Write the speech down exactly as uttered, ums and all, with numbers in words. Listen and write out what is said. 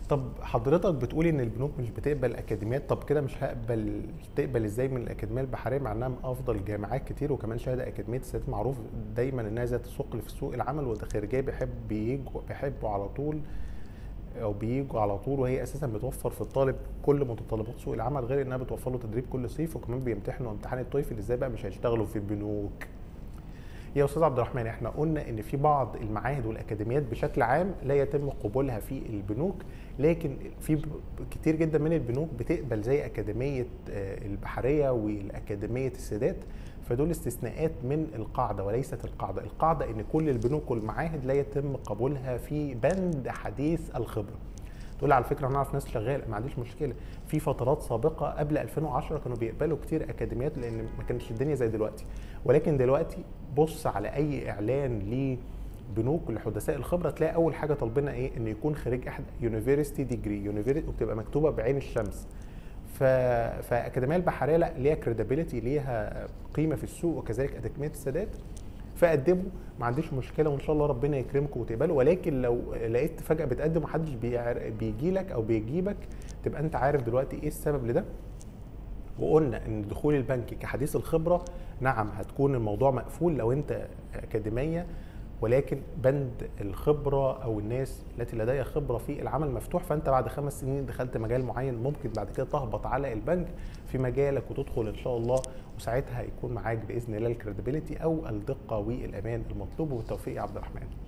طب حضرتك بتقولي ان البنوك مش بتقبل اكاديميات، طب كده مش هقبل تقبل ازاي من الاكاديميه البحريه مع انها من افضل جامعات كتير، وكمان شهاده اكاديميه السادات معروف دايما انها ذات ثقل في سوق العمل، وده خريجيه بيحب بيجوا بيحبوا على طول او بيجوا على طول، وهي اساسا بتوفر في الطالب كل متطلبات سوق العمل، غير انها بتوفر له تدريب كل صيف، وكمان بيمتحنوا امتحان التويفل. ازاي بقى مش هيشتغلوا في البنوك؟ يا استاذ عبد الرحمن، احنا قلنا ان في بعض المعاهد والاكاديميات بشكل عام لا يتم قبولها في البنوك، لكن في كتير جدا من البنوك بتقبل زي اكاديميه البحريه والاكاديميه السادات، فدول استثناءات من القاعده وليست القاعده. القاعده ان كل البنوك والمعاهد لا يتم قبولها في بند حديث الخبره. تقول على فكره انا اعرف ناس شغاله، ما عنديش مشكله. في فترات سابقه قبل ألفين وعشرة كانوا بيقبلوا كتير اكاديميات لان ما كانتش الدنيا زي دلوقتي، ولكن دلوقتي بص على اي اعلان لبنوك لحدثاء الخبره تلاقي اول حاجه طالبينها ايه؟ ان يكون خريج احد يونيفرستي ديجري، يونيفرستي وبتبقى مكتوبه بعين الشمس. ف... فاكاديميه البحريه لا ليها كريديبيليتي، ليها قيمه في السوق، وكذلك اكاديميه السادات. فقدموا، ما عنديش مشكله، وان شاء الله ربنا يكرمكم وتقبلوا. ولكن لو لقيت فجاه بتقدم ومحدش بيجي لك او بيجيبك، تبقى انت عارف دلوقتي ايه السبب لده. وقلنا ان دخول البنك كحديث الخبره نعم هتكون الموضوع مقفول لو انت اكاديميه، ولكن بند الخبره او الناس التي لديها خبره في العمل مفتوح. فانت بعد خمس سنين دخلت مجال معين، ممكن بعد كده تهبط على البنك في مجالك وتدخل ان شاء الله، وساعتها هيكون معاك باذن الله الكريديبيليتي او الدقه والامان المطلوب. والتوفيق يا عبد الرحمن.